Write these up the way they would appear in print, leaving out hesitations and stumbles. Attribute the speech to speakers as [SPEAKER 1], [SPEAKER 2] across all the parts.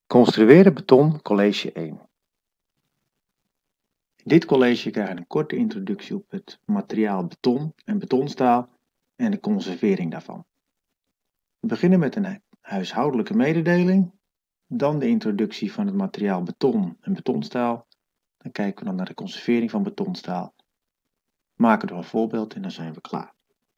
[SPEAKER 1] Construeren beton, college 1. In dit college krijg je een korte introductie op het materiaal beton en betonstaal en de conservering daarvan. We beginnen met een huishoudelijke mededeling, dan de introductie van het materiaal beton en betonstaal. Dan kijken we dan naar de conservering van betonstaal, maken we een voorbeeld en dan zijn we klaar.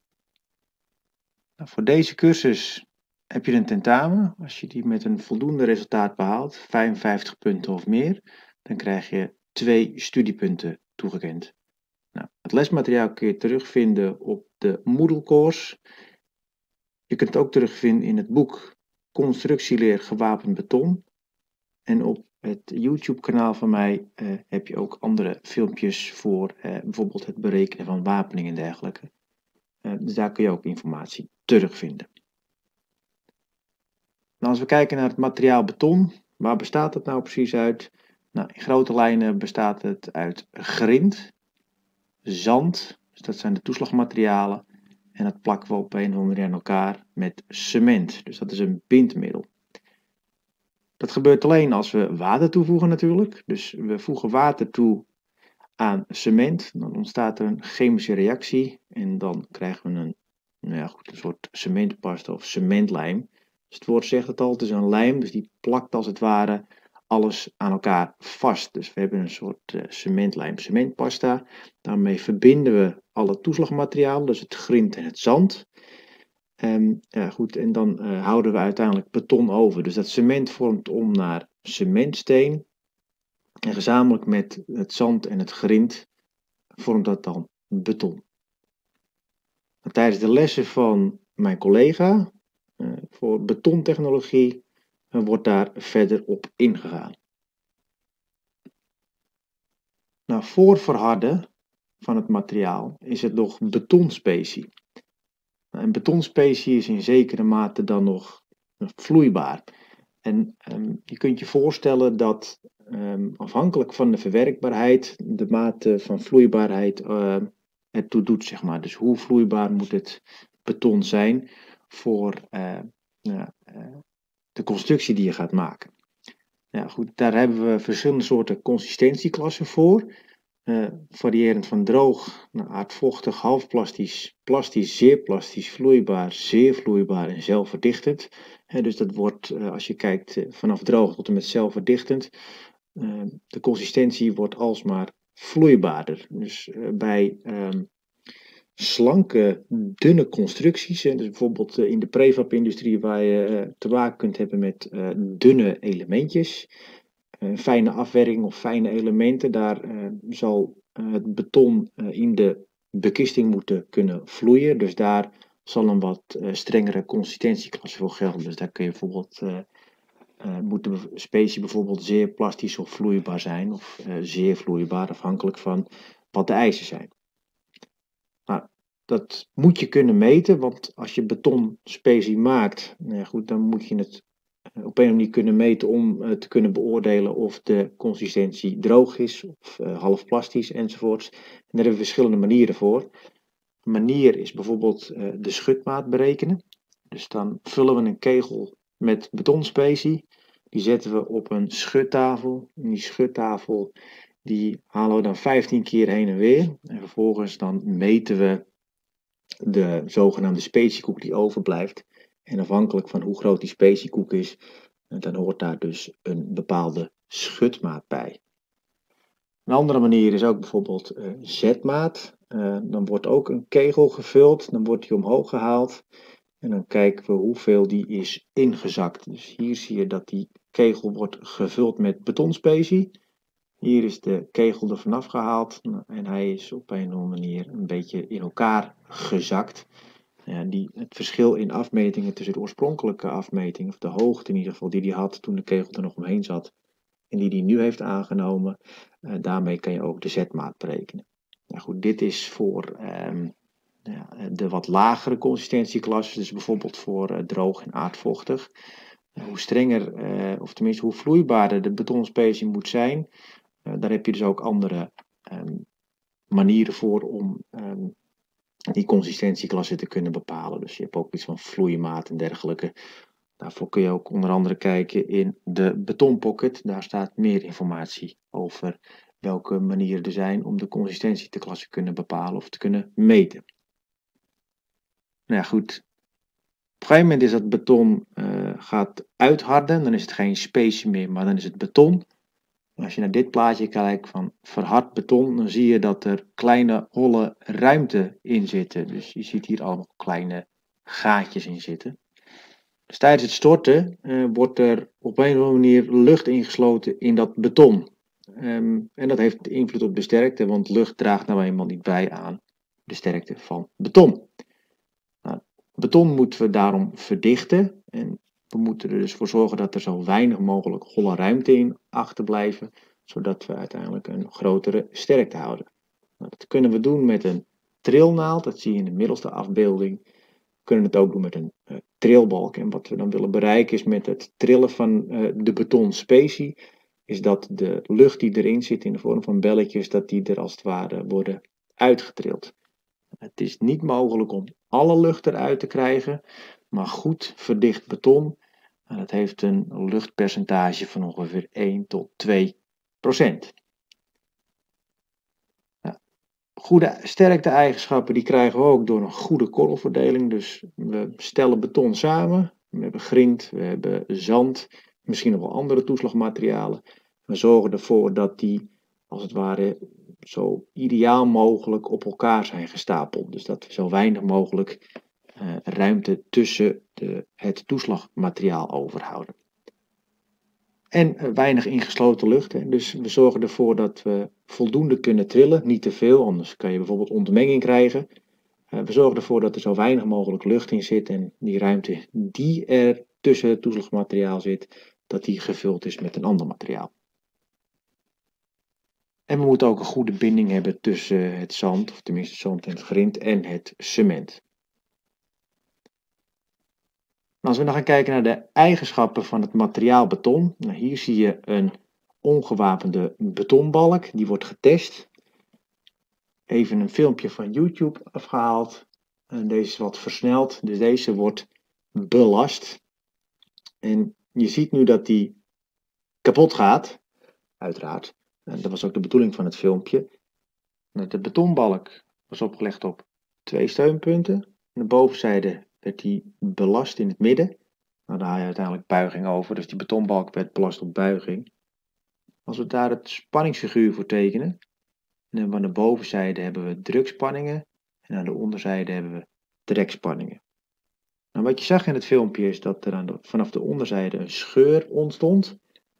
[SPEAKER 1] Nou, voor deze cursus heb je een tentamen. Als je die met een voldoende resultaat behaalt, 55 punten of meer, dan krijg je 2 studiepunten toegekend. Nou, het lesmateriaal kun je terugvinden op de Moodle course. Je kunt het ook terugvinden in het boek Constructieleer gewapend beton. En op het YouTube kanaal van mij heb je ook andere filmpjes voor bijvoorbeeld het berekenen van wapening en dergelijke. Dus daar kun je ook informatie terugvinden. Nou, als we kijken naar het materiaal beton, waar bestaat het nou precies uit? Nou, in grote lijnen bestaat het uit grind, zand, dus dat zijn de toeslagmaterialen, en dat plakken we op een of andere manier aan elkaar met cement, dus dat is een bindmiddel. Dat gebeurt alleen als we water toevoegen natuurlijk, dus we voegen water toe aan cement, dan ontstaat er een chemische reactie en dan krijgen we een soort cementpasta of cementlijm. Dus het woord zegt het al, het is een lijm, dus die plakt als het ware alles aan elkaar vast. Dus we hebben een soort cementlijm, cementpasta. Daarmee verbinden we alle toeslagmaterialen, dus het grind en het zand. En dan houden we uiteindelijk beton over. Dus dat cement vormt om naar cementsteen. En gezamenlijk met het zand en het grind vormt dat dan beton. Tijdens de lessen van mijn collega voor betontechnologie wordt daar verder op ingegaan. Nou, voor verharden van het materiaal is het nog betonspecie. En betonspecie is in zekere mate dan nog vloeibaar. En je kunt je voorstellen dat afhankelijk van de verwerkbaarheid de mate van vloeibaarheid ertoe doet, zeg maar. Dus hoe vloeibaar moet het beton zijn voor de constructie die je gaat maken. Ja, goed, daar hebben we verschillende soorten consistentieklassen voor. Variërend van droog naar aardvochtig, halfplastisch, plastisch, zeer plastisch, vloeibaar, zeer vloeibaar en zelfverdichtend. Dus dat wordt, als je kijkt vanaf droog tot en met zelfverdichtend, de consistentie wordt alsmaar vloeibaarder. Dus bij slanke, dunne constructies, dus bijvoorbeeld in de prefab-industrie waar je te maken kunt hebben met dunne elementjes, fijne afwerking of fijne elementen, daar zal het beton in de bekisting moeten kunnen vloeien. Dus daar zal een wat strengere consistentieklasse voor gelden. Dus daar kun je bijvoorbeeld moet de specie bijvoorbeeld zeer plastisch of vloeibaar zijn, of zeer vloeibaar, afhankelijk van wat de eisen zijn. Nou, dat moet je kunnen meten, want als je betonspecie maakt, dan moet je het op een manier kunnen meten om te kunnen beoordelen of de consistentie droog is of half plastisch enzovoorts. En daar hebben we verschillende manieren voor. Een manier is bijvoorbeeld de schutmaat berekenen. Dus dan vullen we een kegel met betonspecie. Die zetten we op een schuttafel. En die schuttafel die halen we dan 15 keer heen en weer. En vervolgens dan meten we de zogenaamde speciekoek die overblijft. En afhankelijk van hoe groot die speciekoek is, dan hoort daar dus een bepaalde schutmaat bij. Een andere manier is ook bijvoorbeeld zetmaat. Dan wordt ook een kegel gevuld, dan wordt die omhoog gehaald. En dan kijken we hoeveel die is ingezakt. Dus hier zie je dat die kegel wordt gevuld met betonspecie. Hier is de kegel er vanaf gehaald en hij is op een of andere manier een beetje in elkaar gezakt. Het verschil in afmetingen tussen de oorspronkelijke afmeting, of de hoogte in ieder geval die hij had toen de kegel er nog omheen zat, en die hij nu heeft aangenomen, daarmee kan je ook de zetmaat berekenen. Nou goed, dit is voor de wat lagere consistentieklassen, dus bijvoorbeeld voor droog en aardvochtig. Hoe strenger, of tenminste hoe vloeibaarder de betonspecie moet zijn, daar heb je dus ook andere manieren voor om die consistentieklasse te kunnen bepalen. Dus je hebt ook iets van vloeimaat en dergelijke Daarvoor kun je ook onder andere kijken in de betonpocket. Daar staat meer informatie over welke manieren er zijn om de consistentie te klasse kunnen bepalen of te kunnen meten. Nou ja, goed. Op een gegeven moment is dat beton gaat uitharden, dan is het geen specie meer, maar dan is het beton. Als je naar dit plaatje kijkt van verhard beton, dan zie je dat er kleine holle ruimte in zitten. Dus je ziet hier allemaal kleine gaatjes in zitten. Dus tijdens het storten wordt er op een of andere manier lucht ingesloten in dat beton. En dat heeft invloed op de sterkte, want lucht draagt nou eenmaal niet bij aan de sterkte van beton. Nou, beton moeten we daarom verdichten. En we moeten er dus voor zorgen dat er zo weinig mogelijk holle ruimte in achterblijven, zodat we uiteindelijk een grotere sterkte houden. Nou, dat kunnen we doen met een trilnaald, dat zie je in de middelste afbeelding. We kunnen het ook doen met een trilbalk. En wat we dan willen bereiken is met het trillen van de betonspecie, is dat de lucht die erin zit in de vorm van belletjes, dat die er als het ware worden uitgetrild. Het is niet mogelijk om alle lucht eruit te krijgen, maar goed verdicht beton, dat heeft een luchtpercentage van ongeveer 1 tot 2%. Goede sterkte-eigenschappen die krijgen we ook door een goede korrelverdeling. Dus we stellen beton samen. We hebben grind, we hebben zand, misschien nog wel andere toeslagmaterialen. We zorgen ervoor dat die als het ware zo ideaal mogelijk op elkaar zijn gestapeld. Dus dat we zo weinig mogelijk ruimte tussen het toeslagmateriaal overhouden. En weinig ingesloten lucht. Hè. Dus we zorgen ervoor dat we voldoende kunnen trillen. Niet te veel, anders kan je bijvoorbeeld ontmenging krijgen. We zorgen ervoor dat er zo weinig mogelijk lucht in zit. En die ruimte die er tussen het toeslagmateriaal zit, dat die gevuld is met een ander materiaal. En we moeten ook een goede binding hebben tussen het zand, of tenminste zand en het grind, en het cement. Als we dan gaan kijken naar de eigenschappen van het materiaal beton. Nou, hier zie je een ongewapende betonbalk, die wordt getest. Even een filmpje van YouTube afgehaald. En deze is wat versneld, dus deze wordt belast. En je ziet nu dat die kapot gaat, uiteraard. En dat was ook de bedoeling van het filmpje. De betonbalk was opgelegd op 2 steunpunten. Aan de bovenzijde werd die belast in het midden. Nou, daar haal je uiteindelijk buiging over, dus die betonbalk werd belast op buiging. Als we daar het spanningsfiguur voor tekenen, dan hebben we aan de bovenzijde hebben we drukspanningen en aan de onderzijde hebben we trekspanningen. Nou, wat je zag in het filmpje is dat er vanaf de onderzijde een scheur ontstond.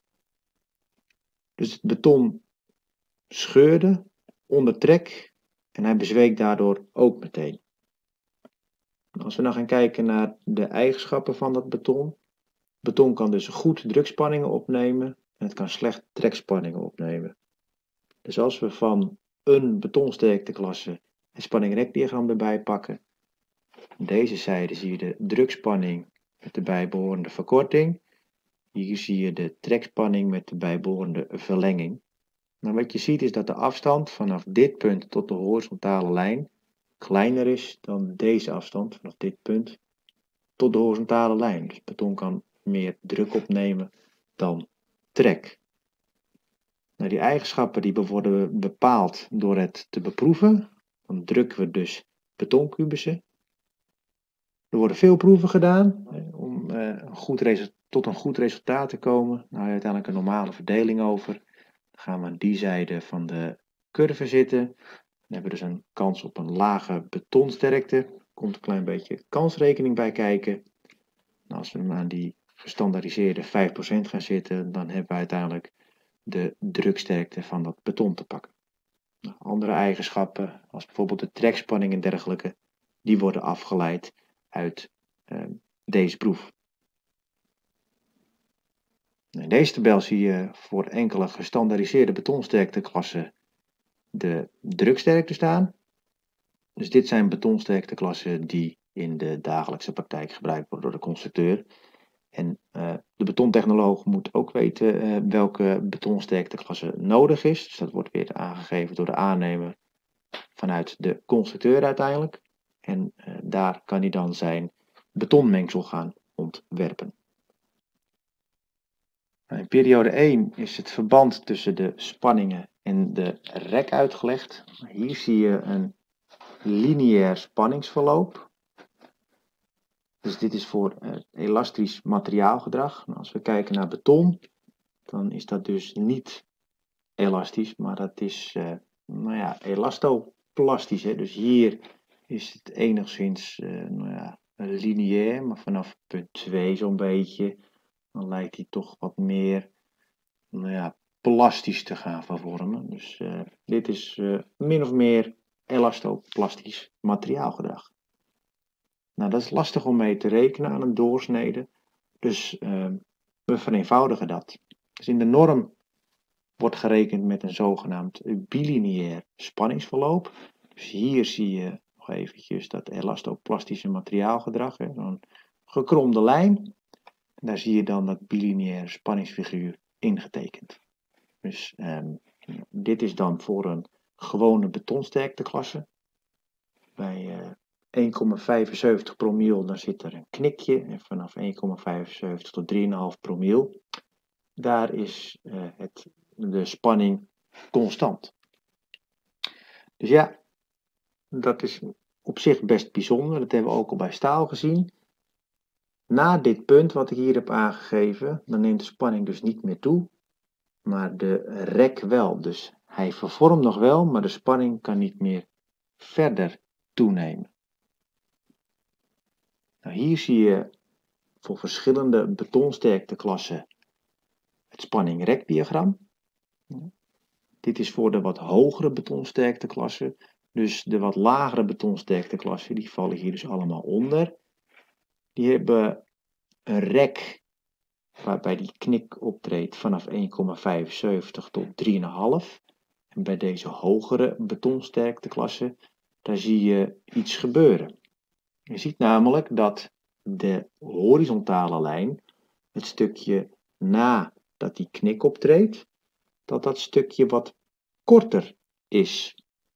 [SPEAKER 1] Dus het beton scheurde onder trek en hij bezweek daardoor ook meteen. Als we dan gaan kijken naar de eigenschappen van dat beton. Beton kan dus goed drukspanningen opnemen en het kan slecht trekspanningen opnemen. Dus als we van een betonsterkteklasse het spanning-rekdiagram erbij pakken. Aan deze zijde zie je de drukspanning met de bijbehorende verkorting. Hier zie je de trekspanning met de bijbehorende verlenging. Nou, wat je ziet is dat de afstand vanaf dit punt tot de horizontale lijn kleiner is dan deze afstand vanaf dit punt tot de horizontale lijn. Dus beton kan meer druk opnemen dan trek. Nou, die eigenschappen die worden bepaald door het te beproeven. Dan drukken we dus betonkubussen. Er worden veel proeven gedaan om tot een goed resultaat te komen. Nou, je uiteindelijk een normale verdeling over. Dan gaan we aan die zijde van de curve zitten. Dan hebben we dus een kans op een lage betonsterkte. Er komt een klein beetje kansrekening bij kijken. Nou, als we aan die gestandaardiseerde 5% gaan zitten, dan hebben we uiteindelijk de druksterkte van dat beton te pakken. Nou, andere eigenschappen, als bijvoorbeeld de trekspanning en dergelijke, die worden afgeleid uit deze proef. In deze tabel zie je voor enkele gestandaardiseerde betonsterkteklassen de druksterkte staan. Dus dit zijn betonsterkteklassen die in de dagelijkse praktijk gebruikt worden door de constructeur. En de betontechnoloog moet ook weten welke betonsterkteklasse nodig is. Dus dat wordt weer aangegeven door de aannemer vanuit de constructeur uiteindelijk. En daar kan hij dan zijn betonmengsel gaan ontwerpen. In periode 1 is het verband tussen de spanningen en de rek uitgelegd. Hier zie je een lineair spanningsverloop. Dus dit is voor elastisch materiaalgedrag. Als we kijken naar beton, dan is dat dus niet elastisch, maar dat is elastoplastisch. Hè? Dus hier is het enigszins lineair, maar vanaf punt 2 zo'n beetje, dan lijkt hij toch wat meer plastisch te gaan vervormen. Dus dit is min of meer elastoplastisch materiaalgedrag. Nou, dat is lastig om mee te rekenen aan een doorsnede, dus we vereenvoudigen dat. Dus in de norm wordt gerekend met een zogenaamd bilineair spanningsverloop. Dus hier zie je nog eventjes dat elastoplastische materiaalgedrag, zo'n gekromde lijn. Daar zie je dan dat bilineaire spanningsfiguur ingetekend. Dus dit is dan voor een gewone betonsterkteklasse. Bij 1,75 promiel dan zit er een knikje en vanaf 1,75 tot 3,5 promiel daar is de spanning constant. Dus ja, dat is op zich best bijzonder. Dat hebben we ook al bij staal gezien. Na dit punt wat ik hier heb aangegeven, dan neemt de spanning dus niet meer toe, maar de rek wel. Dus hij vervormt nog wel, maar de spanning kan niet meer verder toenemen. Nou, hier zie je voor verschillende betonsterkteklassen het spanning-rekdiagram. Dit is voor de wat hogere betonsterkteklassen. Dus de wat lagere betonsterkteklassen, die vallen hier dus allemaal onder. Die hebben een rek waarbij die knik optreedt vanaf 1,75 tot 3,5. En bij deze hogere betonsterkteklasse, daar zie je iets gebeuren. Je ziet namelijk dat de horizontale lijn, het stukje nadat die knik optreedt, dat stukje wat korter is.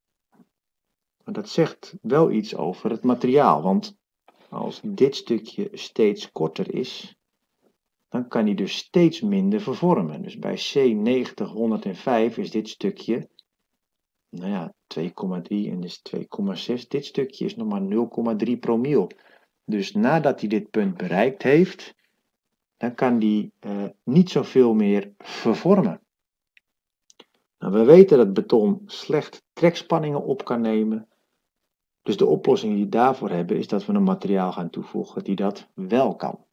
[SPEAKER 1] Maar dat zegt wel iets over het materiaal, want als dit stukje steeds korter is, dan kan hij dus steeds minder vervormen. Dus bij C90-105 is dit stukje 2,3 en dus 2,6. Dit stukje is nog maar 0,3 promiel. Dus nadat hij dit punt bereikt heeft, dan kan hij niet zoveel meer vervormen. Nou, we weten dat beton slecht trekspanningen op kan nemen. Dus de oplossing die we daarvoor hebben is dat we een materiaal gaan toevoegen die dat wel kan.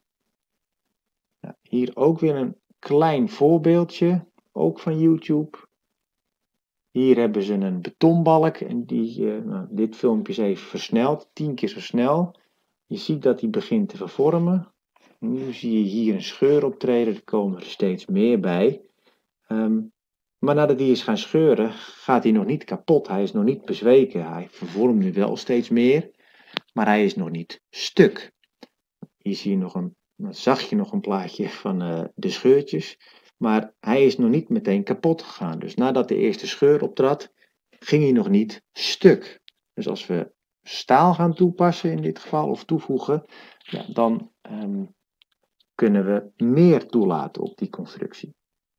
[SPEAKER 1] Nou, hier ook weer een klein voorbeeldje, ook van YouTube. Hier hebben ze een betonbalk en dit filmpje is even versneld, 10 keer zo snel. Je ziet dat die begint te vervormen. Nu zie je hier een scheur optreden, er komen er steeds meer bij. Maar nadat hij is gaan scheuren, gaat hij nog niet kapot. Hij is nog niet bezweken. Hij vervormt nu wel steeds meer, maar hij is nog niet stuk. Hier zie je zag je nog een plaatje van de scheurtjes. Maar hij is nog niet meteen kapot gegaan. Dus nadat de eerste scheur optrad, ging hij nog niet stuk. Dus als we staal gaan toepassen in dit geval, of toevoegen, dan kunnen we meer toelaten op die constructie.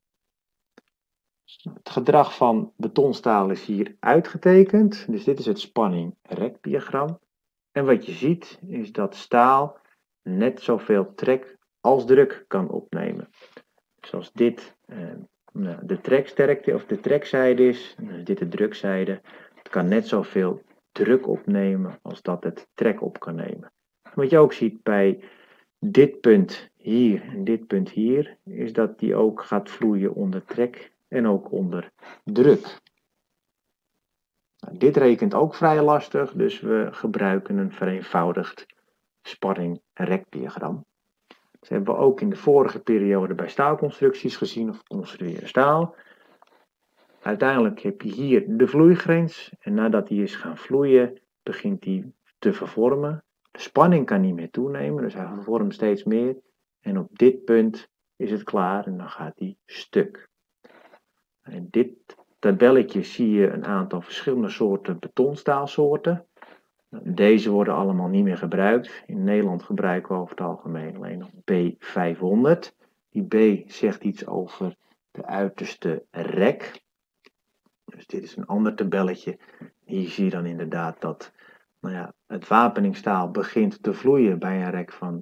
[SPEAKER 1] Het gedrag van betonstaal is hier uitgetekend. Dus dit is het spanning-rekdiagram. En wat je ziet is dat staal net zoveel trek als druk kan opnemen. Zoals dit de treksterkte of de trekzijde is, dit de drukzijde. Het kan net zoveel druk opnemen als dat het trek op kan nemen. Wat je ook ziet bij dit punt hier en dit punt hier, is dat die ook gaat vloeien onder trek en ook onder druk. Nou, dit rekent ook vrij lastig, dus we gebruiken een vereenvoudigd spanning-rekdiagram. Dat hebben we ook in de vorige periode bij staalconstructies gezien, of construeren staal. Uiteindelijk heb je hier de vloeigrens en nadat die is gaan vloeien, begint die te vervormen. De spanning kan niet meer toenemen, dus hij vervormt steeds meer. En op dit punt is het klaar en dan gaat hij stuk. In dit tabelletje zie je een aantal verschillende soorten betonstaalsoorten. Deze worden allemaal niet meer gebruikt. In Nederland gebruiken we over het algemeen alleen nog B500. Die B zegt iets over de uiterste rek. Dus dit is een ander tabelletje. Hier zie je dan inderdaad dat het wapeningstaal begint te vloeien bij een rek van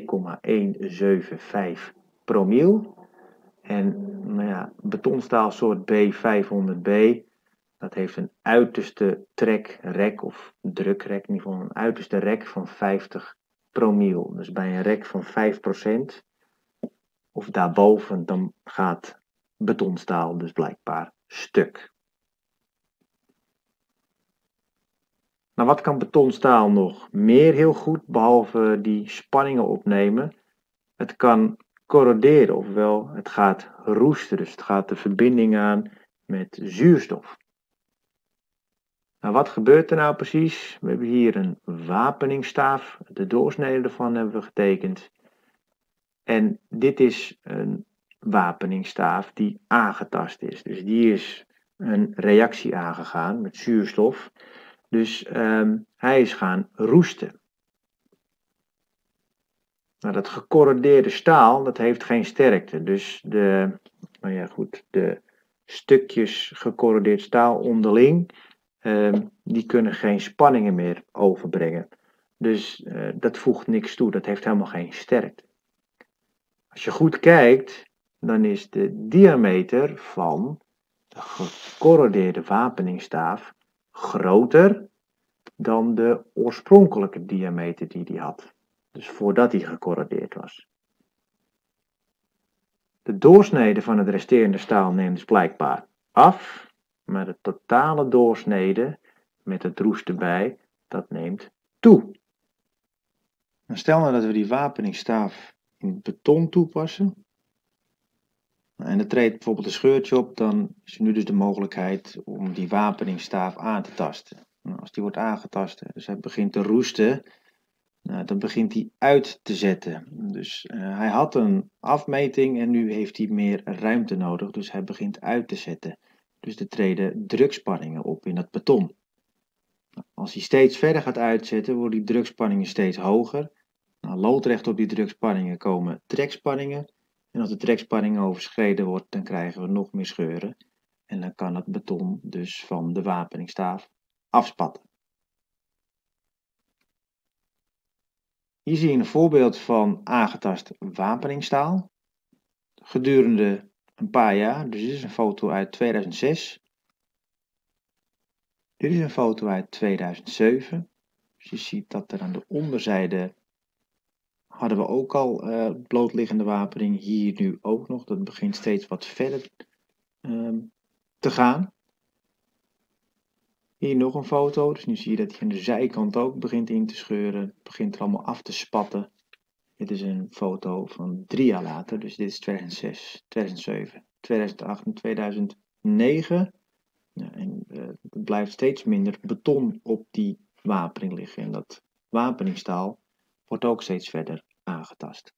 [SPEAKER 1] 2,175 promiel. En betonstaal soort B500B, dat heeft een uiterste trekrek of drukrek, in ieder geval een uiterste rek van 50 promiel. Dus bij een rek van 5% of daarboven, dan gaat betonstaal dus blijkbaar stuk. Nou, wat kan betonstaal nog meer heel goed, behalve die spanningen opnemen? Het kan corroderen, ofwel het gaat roesten, dus het gaat de verbinding aan met zuurstof. Nou, wat gebeurt er nou precies? We hebben hier een wapeningsstaaf, de doorsnede ervan hebben we getekend. En dit is een wapeningsstaaf die aangetast is. Dus die is een reactie aangegaan met zuurstof. Dus hij is gaan roesten. Nou, dat gecorrodeerde staal, dat heeft geen sterkte. Dus de stukjes gecorrodeerd staal onderling, die kunnen geen spanningen meer overbrengen. Dus dat voegt niks toe, dat heeft helemaal geen sterkte. Als je goed kijkt, dan is de diameter van de gecorrodeerde wapeningsstaaf groter dan de oorspronkelijke diameter die hij had. Dus voordat hij gecorrodeerd was. De doorsnede van het resterende staal neemt dus blijkbaar af, maar de totale doorsnede met het roest erbij, dat neemt toe. Nou, stel nou dat we die wapeningsstaaf in beton toepassen. En er treedt bijvoorbeeld een scheurtje op, dan is er nu dus de mogelijkheid om die wapeningsstaaf aan te tasten. Nou, als die wordt aangetast, dus hij begint te roesten, dan begint hij uit te zetten. Dus hij had een afmeting en nu heeft hij meer ruimte nodig, dus hij begint uit te zetten. Dus er treden drukspanningen op in het beton. Als hij steeds verder gaat uitzetten, worden die drukspanningen steeds hoger. Nou, loodrecht op die drukspanningen komen trekspanningen. En als de trekspanning overschreden wordt, dan krijgen we nog meer scheuren. En dan kan het beton dus van de wapeningsstaaf afspatten. Hier zie je een voorbeeld van aangetast wapeningsstaal. Gedurende een paar jaar, dus dit is een foto uit 2006. Dit is een foto uit 2007. Dus je ziet dat er aan de onderzijde hadden we ook al blootliggende wapening. Hier nu ook nog. Dat begint steeds wat verder te gaan. Hier nog een foto. Dus nu zie je dat hij aan de zijkant ook begint in te scheuren. Het begint er allemaal af te spatten. Dit is een foto van 3 jaar later. Dus dit is 2006, 2007, 2008 en 2009. Ja, en er blijft steeds minder beton op die wapening liggen. En dat wapeningstaal wordt ook steeds verder aangetast.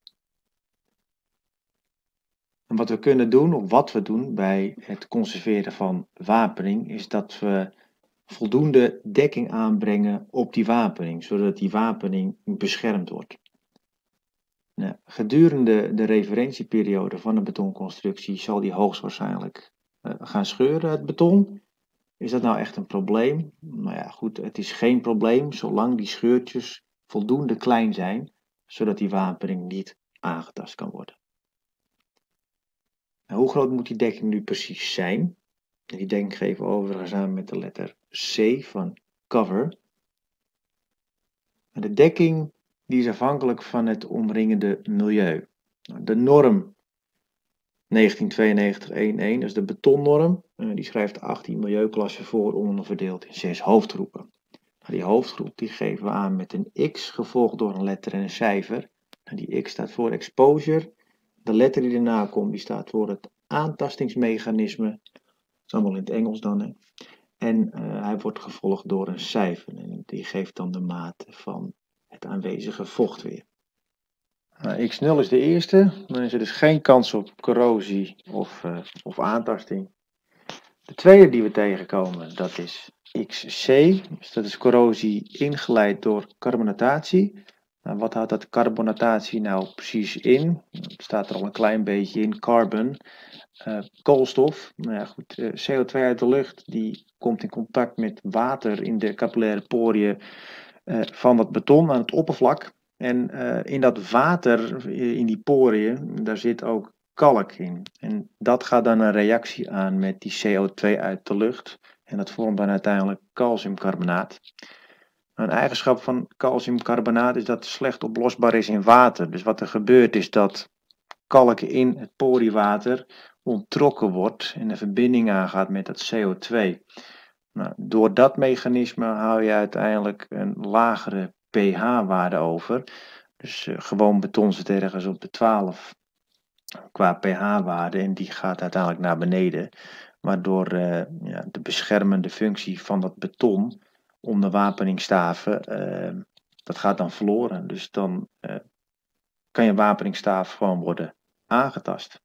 [SPEAKER 1] En wat we kunnen doen, of wat we doen bij het conserveren van wapening, is dat we voldoende dekking aanbrengen op die wapening, zodat die wapening beschermd wordt. Nou, gedurende de referentieperiode van een betonconstructie zal die hoogstwaarschijnlijk gaan scheuren, het beton. Is dat nou echt een probleem? Nou ja, goed, het is geen probleem zolang die scheurtjes voldoende klein zijn, zodat die wapening niet aangetast kan worden. Nou, hoe groot moet die dekking nu precies zijn? Die dekking geven we overigens aan met de letter C van cover. De dekking die is afhankelijk van het omringende milieu. De norm 1992-11, dat is de betonnorm, die schrijft 18 milieuklassen voor, onderverdeeld in 6 hoofdgroepen. Die hoofdgroep die geven we aan met een X, gevolgd door een letter en een cijfer. Die X staat voor exposure. De letter die erna komt, die staat voor het aantastingsmechanisme. Dat is allemaal in het Engels dan. Hè. En hij wordt gevolgd door een cijfer. En die geeft dan de maat van het aanwezige vochtweer. X0 is de eerste. Dan is er dus geen kans op corrosie of aantasting. De tweede die we tegenkomen, dat is XC. Dus dat is corrosie ingeleid door carbonatatie. Nou, wat houdt dat carbonatatie nou precies in? Het staat er al een klein beetje in, carbon. Koolstof, nou ja, goed, CO2 uit de lucht, die komt in contact met water in de capillaire poriën van het beton aan het oppervlak. En in dat water, in die poriën, daar zit ook kalk in. En dat gaat dan een reactie aan met die CO2 uit de lucht. En dat vormt dan uiteindelijk calciumcarbonaat. Een eigenschap van calciumcarbonaat is dat het slecht oplosbaar is in water. Dus wat er gebeurt is dat kalk in het poriewater onttrokken wordt en een verbinding aangaat met dat CO2. Nou, door dat mechanisme hou je uiteindelijk een lagere pH-waarde over. Dus gewoon beton zit ergens op de 12 qua pH-waarde en die gaat uiteindelijk naar beneden. Waardoor de beschermende functie van dat beton om de wapeningsstaven, dat gaat dan verloren. Dus dan kan je wapeningsstaaf gewoon worden aangetast.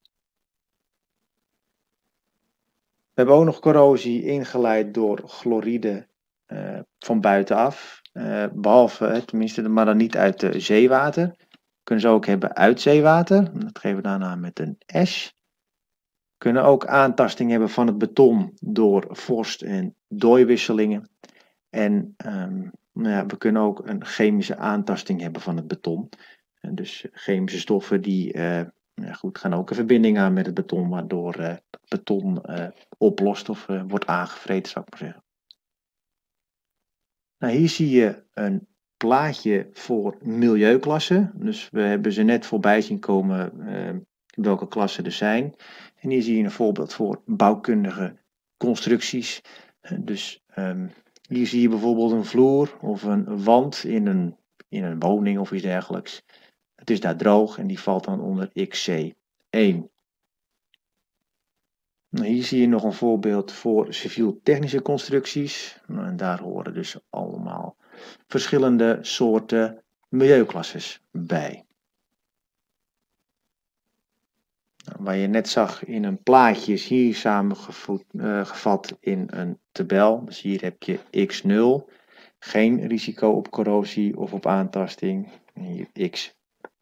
[SPEAKER 1] We hebben ook nog corrosie ingeleid door chloride van buitenaf. Behalve, tenminste, maar dan niet uit zeewater. Kunnen ze ook hebben uit zeewater. Dat geven we daarna met een S. Kunnen ook aantasting hebben van het beton door vorst- en dooiwisselingen. En we kunnen ook een chemische aantasting hebben van het beton. En dus chemische stoffen die gaan ook een verbinding aan met het beton, waardoor het beton oplost of wordt aangevreten, zou ik maar zeggen. Nou, hier zie je een plaatje voor milieuklassen. Dus we hebben ze net voorbij zien komen welke klassen er zijn. En hier zie je een voorbeeld voor bouwkundige constructies. Dus hier zie je bijvoorbeeld een vloer of een wand in een woning of iets dergelijks. Het is daar droog en die valt dan onder XC1. Nou, hier zie je nog een voorbeeld voor civiel-technische constructies. Nou, en daar horen dus allemaal verschillende soorten milieuklasses bij. Nou, waar je net zag in een plaatje is hier samengevat in een tabel. Dus hier heb je X0, geen risico op corrosie of op aantasting. En hier XC,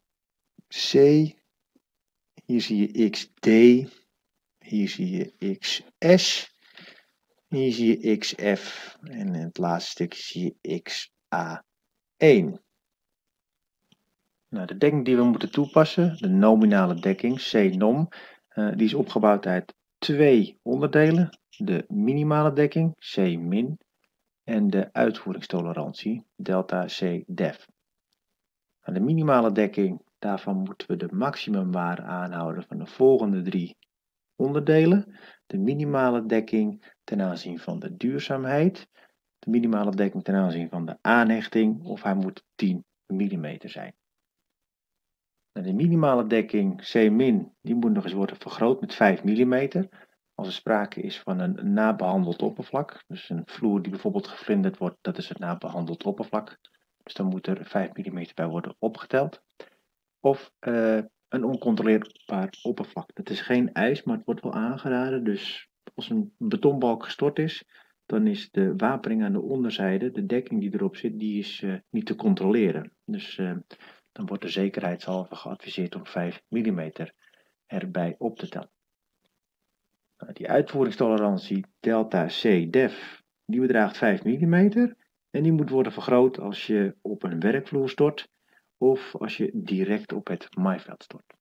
[SPEAKER 1] hier zie je XD, hier zie je XS, hier zie je XF en in het laatste stukje zie je XA1. Nou, de dekking die we moeten toepassen, de nominale dekking, C-nom, die is opgebouwd uit twee onderdelen. De minimale dekking, C-min, en de uitvoeringstolerantie, delta C-def. Nou, de minimale dekking, daarvan moeten we de maximumwaarde aanhouden van de volgende drie onderdelen. De minimale dekking ten aanzien van de duurzaamheid, de minimale dekking ten aanzien van de aanhechting, of hij moet 10 mm zijn. De minimale dekking C-min, die moet nog eens worden vergroot met 5 mm. Als er sprake is van een nabehandeld oppervlak, dus een vloer die bijvoorbeeld gevlinderd wordt, dat is het nabehandeld oppervlak. Dus dan moet er 5 mm bij worden opgeteld. Of een oncontroleerbaar oppervlak. Dat is geen eis, maar het wordt wel aangeraden. Dus als een betonbalk gestort is, dan is de wapening aan de onderzijde, de dekking die erop zit, die is niet te controleren. Dus dan wordt de zekerheidshalve geadviseerd om 5 mm erbij op te tellen. Nou, die uitvoeringstolerantie delta C-def, die bedraagt 5 mm en die moet worden vergroot als je op een werkvloer stort of als je direct op het maaiveld stort.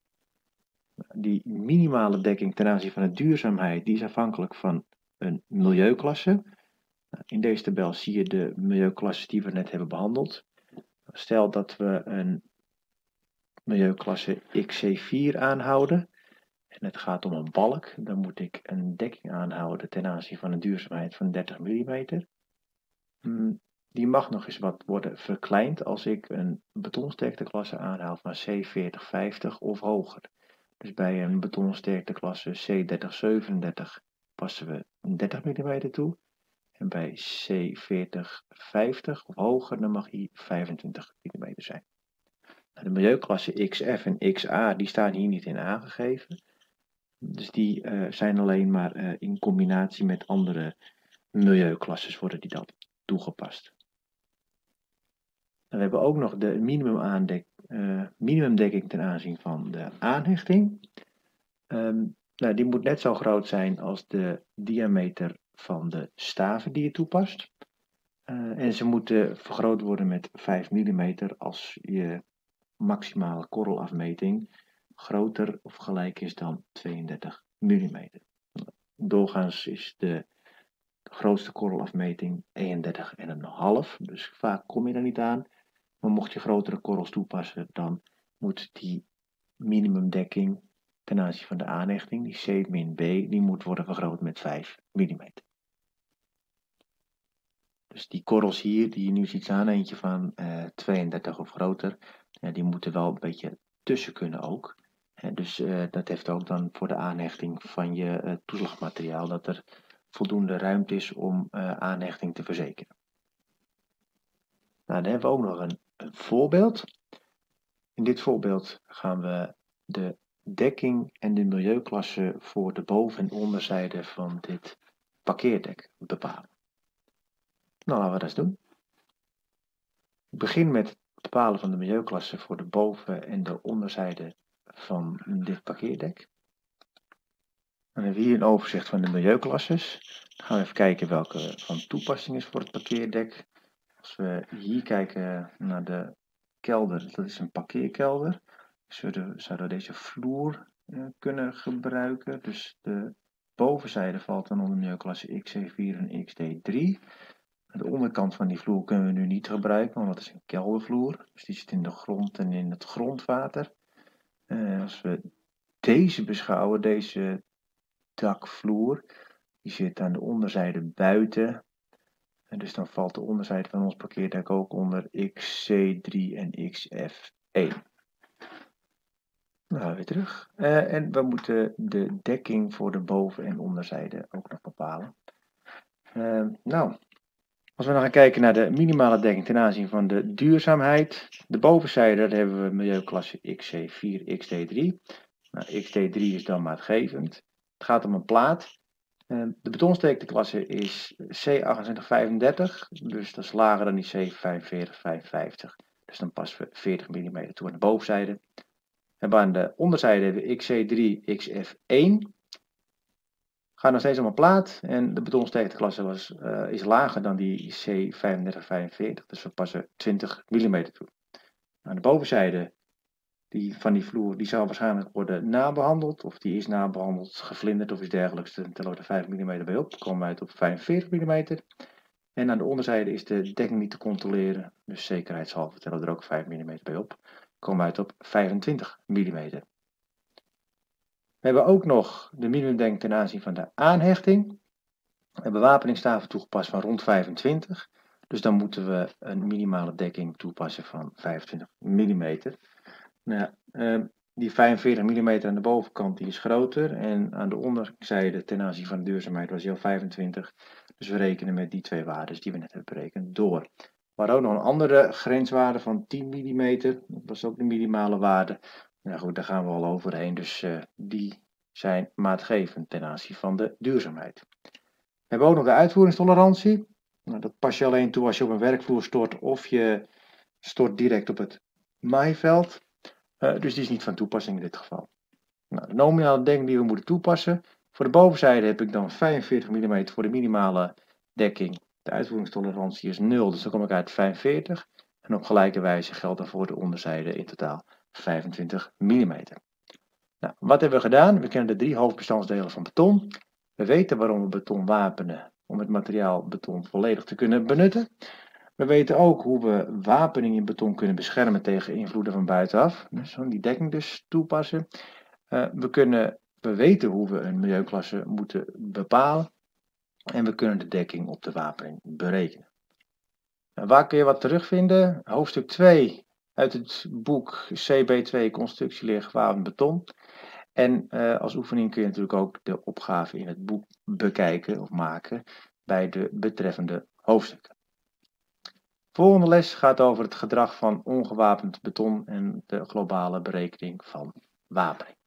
[SPEAKER 1] Die minimale dekking ten aanzien van de duurzaamheid, die is afhankelijk van een milieuklasse. In deze tabel zie je de milieuklassen die we net hebben behandeld. Stel dat we een milieuklasse XC4 aanhouden en het gaat om een balk, dan moet ik een dekking aanhouden ten aanzien van een duurzaamheid van 30 mm. Die mag nog eens wat worden verkleind als ik een betonsterkteklasse aanhaal van C4050 of hoger. Dus bij een betonsterkteklasse C3037 passen we 30 mm toe. En bij C4050 of hoger, dan mag hij 25 mm zijn. De milieuklasse XF en XA, die staan hier niet in aangegeven. Dus die zijn alleen maar in combinatie met andere milieuklasses worden die dan toegepast. we hebben ook nog de minimumdekking ten aanzien van de aanhechting. Nou, die moet net zo groot zijn als de diameter van de staven die je toepast. En ze moeten vergroot worden met 5 mm als je maximale korrelafmeting groter of gelijk is dan 32 mm. Doorgaans is de grootste korrelafmeting 31,5, dus vaak kom je er niet aan. Maar mocht je grotere korrels toepassen, dan moet die minimumdekking ten aanzien van de aanhechting, die C-B, die moet worden vergroot met 5 mm. Dus die korrels hier, die je nu ziet staan, eentje van 32 of groter, die moeten wel een beetje tussen kunnen ook. Dus dat heeft ook dan voor de aanhechting van je toeslagmateriaal, dat er voldoende ruimte is om aanhechting te verzekeren. Nou, dan hebben we ook nog een voorbeeld. In dit voorbeeld gaan we de dekking en de milieuklasse voor de boven- en onderzijde van dit parkeerdek bepalen. Nou, laten we dat eens doen. Ik begin met het bepalen van de milieuklasse voor de boven- en de onderzijde van dit parkeerdek. Dan hebben we hier een overzicht van de milieuklasses. Dan gaan we even kijken welke van toepassing is voor het parkeerdek. Als we hier kijken naar de kelder, dat is een parkeerkelder. Zouden we deze vloer kunnen gebruiken. Dus de bovenzijde valt dan onder milieuklasse XC4 en XD3. De onderkant van die vloer kunnen we nu niet gebruiken, want dat is een keldervloer. Dus die zit in de grond en in het grondwater. Als we deze beschouwen, deze dakvloer, die zit aan de onderzijde buiten. En dus dan valt de onderzijde van ons parkeerdek ook onder XC3 en XF1. Nou, weer terug. En we moeten de dekking voor de boven- en onderzijde ook nog bepalen. Nou, als we dan gaan kijken naar de minimale dekking ten aanzien van de duurzaamheid. De bovenzijde, daar hebben we milieuklasse XC4, XD3. Nou, XD3 is dan maatgevend. Het gaat om een plaat. De betonsteekteklasse is C2835, dus dat is lager dan die C4555. Dus dan passen we 40 mm toe aan de bovenzijde. En aan de onderzijde hebben we XC3, XF1. Gaat nog steeds om een plaat en de betonsteekteklasse is lager dan die C3545, dus we passen 20 mm toe. Aan de bovenzijde van die vloer, die zal waarschijnlijk worden nabehandeld, of die is nabehandeld, geflinderd of iets dergelijks. Dan tellen we er 5 mm bij op, dan komen we uit op 45 mm. En aan de onderzijde is de dekking niet te controleren, dus zekerheidshalve tellen we er ook 5 mm bij op. Dan komen we uit op 25 mm. We hebben ook nog de minimumdekking ten aanzien van de aanhechting. We hebben bewapeningsstaven toegepast van rond 25. Dus dan moeten we een minimale dekking toepassen van 25 mm. Nou, die 45 mm aan de bovenkant die is groter. En aan de onderzijde ten aanzien van de duurzaamheid was die al 25. Dus we rekenen met die twee waarden die we net hebben berekend door. Maar ook nog een andere grenswaarde van 10 mm. Dat was ook de minimale waarde. Nou goed, daar gaan we al overheen. Dus die zijn maatgevend ten aanzien van de duurzaamheid. We hebben ook nog de uitvoeringstolerantie. Nou, dat pas je alleen toe als je op een werkvloer stort of je stort direct op het maaiveld. Dus die is niet van toepassing in dit geval. Nou, de nominale dekking die we moeten toepassen. Voor de bovenzijde heb ik dan 45 mm voor de minimale dekking. De uitvoeringstolerantie is 0, dus dan kom ik uit 45. En op gelijke wijze geldt dan voor de onderzijde in totaal 25 mm. Nou, wat hebben we gedaan? We kennen de 3 hoofdbestandsdelen van beton. We weten waarom we beton wapenen om het materiaal beton volledig te kunnen benutten. We weten ook hoe we wapening in beton kunnen beschermen tegen invloeden van buitenaf. Dus die dekking dus toepassen. We weten hoe we een milieuklasse moeten bepalen. En we kunnen de dekking op de wapening berekenen. Waar kun je wat terugvinden? Hoofdstuk 2 uit het boek CB2 Constructieleer gewapend beton. En als oefening kun je natuurlijk ook de opgave in het boek bekijken of maken bij de betreffende hoofdstukken. De volgende les gaat over het gedrag van ongewapend beton en de globale berekening van wapening.